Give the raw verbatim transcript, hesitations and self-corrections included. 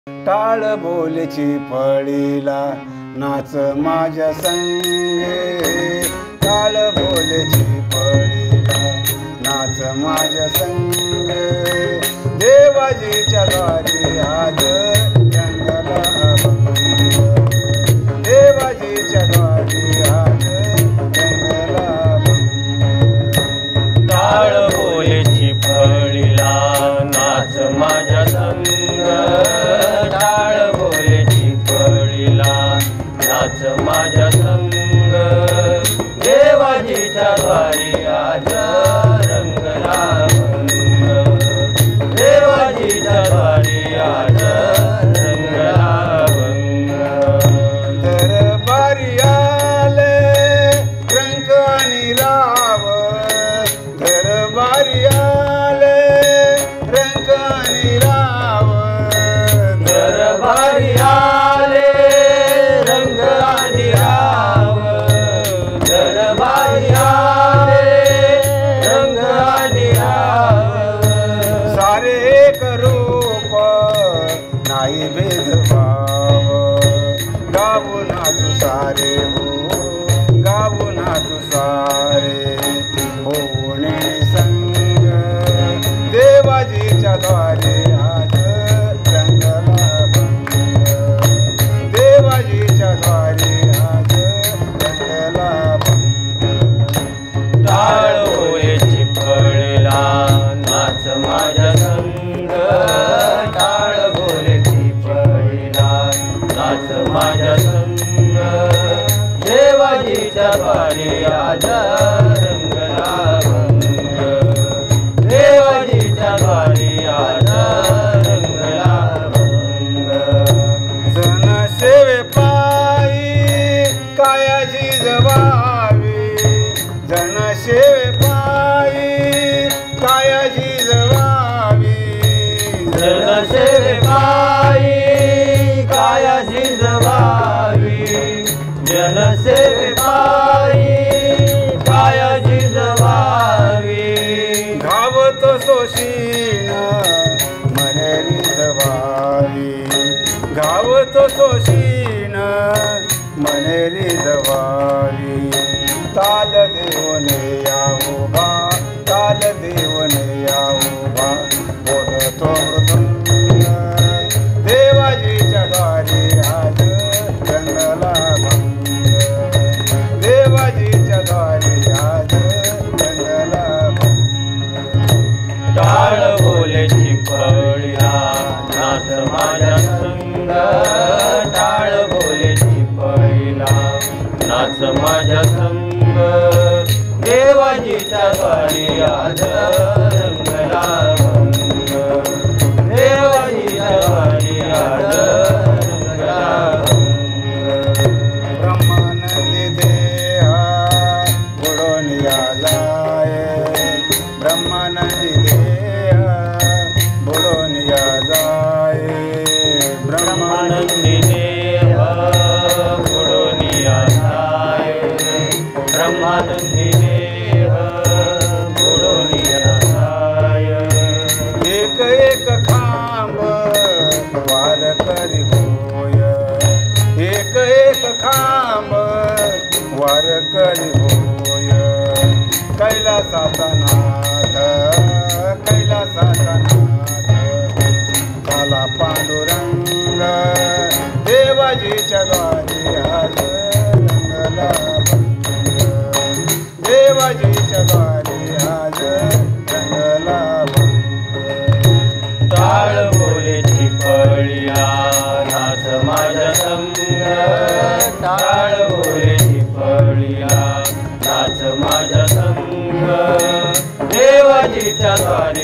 टाळ बोलची फळीला नाच माझ्या संगे, टाळ बोलची फळीला नाच माझ्या संगे, देवाजीच्या द्वारी आज रंगला भंग, देवाजीच्या द्वारी आज रंगला भंग. टाळ बोलची फळीला नाच माझ्या संग, टाळ बोलची फळीला नाच माझ्या संग, देवाजीच्या द्वारी आज रंगला भंग, देवाजीच्या द्वारी आज रंगला भंग. दरबारी आले रंग आणि राव, दरबारी आले रंग आणि राव, दरबारी आले रंग आणि राव, दरबारी आले रंग आणि राव. सारे एक रूप नाही भेदभाव, गाऊ नाचू सारे हो, गाऊ नाचू सारे होणे संग, देवाजीच्या द्वारे आज रंगला भंग, देवाजीच्या द्वारे आज रंगला भंग. टाळ बोलची फळीला नाच माझ्या संग, टाळ बोलची फळीला नाच माझ्या संग, देवाजीच्या द्वारी आज रंगला भंग, देवाजीच्या द्वारी आज रंगला भंग. जन सेवे पायी कायाची जबावी, जन सेवे पायी कायाची जबावी, जनसेवे पायी कायाची जबावी, जनसेवे पायी कायाची जबावी. घावतो सोशीन मनेरी जबावी, घावतो सोशीन मनेरी जबावी. ताल देवने या उभा, ताल देवने या उभा, बोलतो मृदुंग, देवाजीच्या द्वारी आज रंगला भंग, देवाजीच्या द्वारी आज रंगला भंग. टाळ बोलची फळीला नाच माझ्या संग, टाळ बोलची फळीला नाच माझ्या संग, देवाजीच्या द्वारी आज रंगला भंग, देवाजीच्या द्वारी आज रंगला भंग. ब्रह्मानंदी देहा बुडून या जाय, ब्रह्मानंदी देहा बुडून या जाय, ब्रह्मानंदी देह बुडून या जाय, ब्रह्मानंदी देह बुडून या जाय. एक एक खांब वार करी होय, एक एक खांब वार करी होय, कैलासाचा नाथ, कैलासाचा नाथ झाला पांडुरंग, देवाजीच्या द्वारी आज रंगला भंग, देवाजीच्या द्वारी आज रंगला भंग. टाळ बोलची फळीला नाच माझ्या संग, टाळ बोलची फळीला नाच माझ्या संग, देवाजीच्या द्वारी